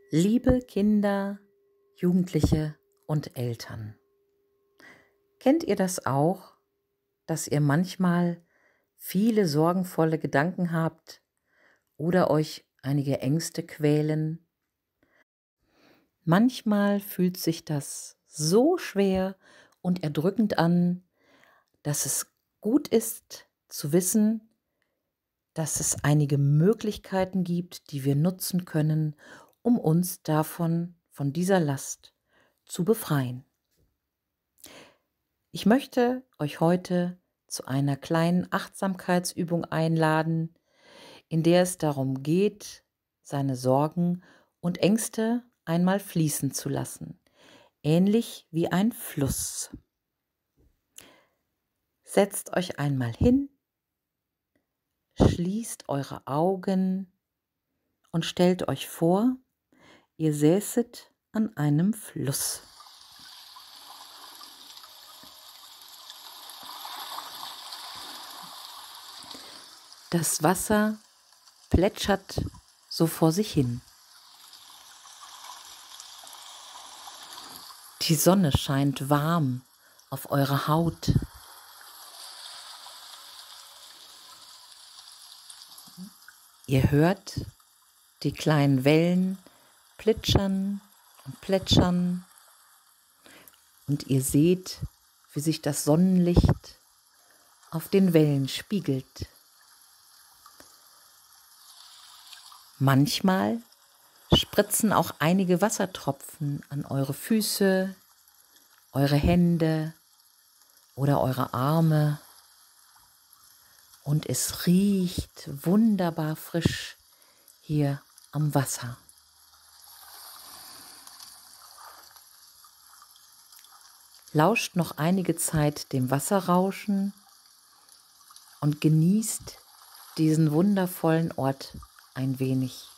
Liebe Kinder, Jugendliche und Eltern, kennt ihr das auch, dass ihr manchmal viele sorgenvolle Gedanken habt oder euch einige Ängste quälen? Manchmal fühlt sich das so schwer und erdrückend an, dass es gut ist zu wissen, dass es einige Möglichkeiten gibt, die wir nutzen können, um uns von dieser Last zu befreien. Ich möchte euch heute zu einer kleinen Achtsamkeitsübung einladen, in der es darum geht, seine Sorgen und Ängste einmal fließen zu lassen, ähnlich wie ein Fluss. Setzt euch einmal hin, schließt eure Augen und stellt euch vor, ihr säßet an einem Fluss. Das Wasser plätschert so vor sich hin. Die Sonne scheint warm auf eure Haut. Ihr hört die kleinen Wellen plitschern und plätschern und ihr seht, wie sich das Sonnenlicht auf den Wellen spiegelt. Manchmal spritzen auch einige Wassertropfen an eure Füße, eure Hände oder eure Arme und es riecht wunderbar frisch hier am Wasser. Lauscht noch einige Zeit dem Wasserrauschen und genießt diesen wundervollen Ort ein wenig.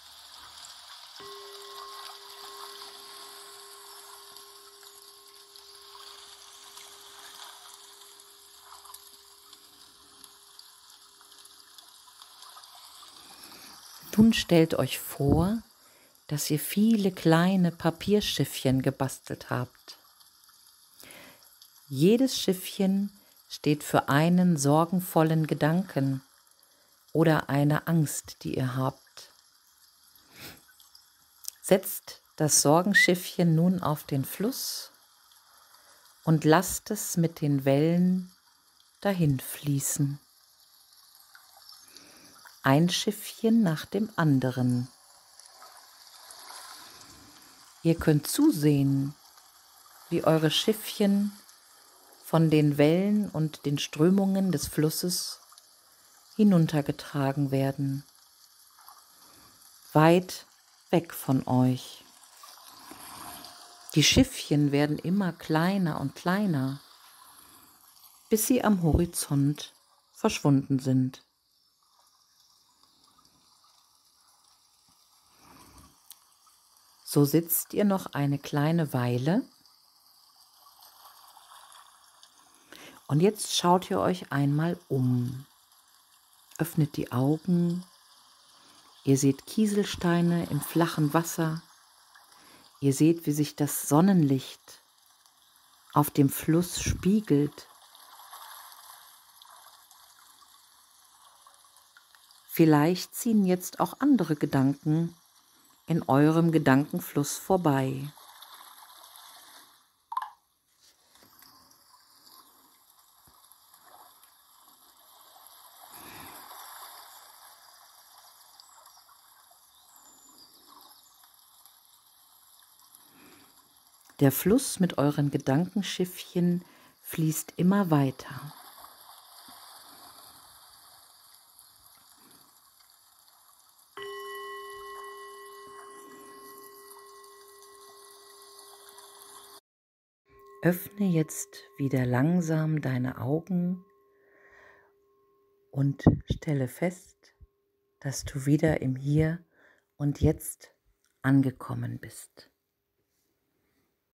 Nun stellt euch vor, dass ihr viele kleine Papierschiffchen gebastelt habt. Jedes Schiffchen steht für einen sorgenvollen Gedanken oder eine Angst, die ihr habt. Setzt das Sorgenschiffchen nun auf den Fluss und lasst es mit den Wellen dahin fließen. Ein Schiffchen nach dem anderen. Ihr könnt zusehen, wie eure Schiffchen von den Wellen und den Strömungen des Flusses hinuntergetragen werden, weit weg von euch. Die Schiffchen werden immer kleiner und kleiner, bis sie am Horizont verschwunden sind. So sitzt ihr noch eine kleine Weile und jetzt schaut ihr euch einmal um. Öffnet die Augen, ihr seht Kieselsteine im flachen Wasser, ihr seht, wie sich das Sonnenlicht auf dem Fluss spiegelt. Vielleicht ziehen jetzt auch andere Gedanken in eurem Gedankenfluss vorbei. Der Fluss mit euren Gedankenschiffchen fließt immer weiter. Öffne jetzt wieder langsam deine Augen und stelle fest, dass du wieder im Hier und Jetzt angekommen bist.